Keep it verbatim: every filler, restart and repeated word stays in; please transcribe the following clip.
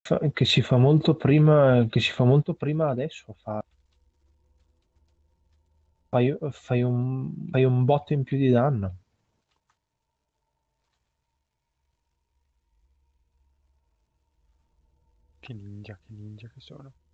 fa- che si fa molto prima, che si fa molto prima adesso. Fa- fai, fai un, fai un botto in più di danno. Che ninja, che ninja che sono.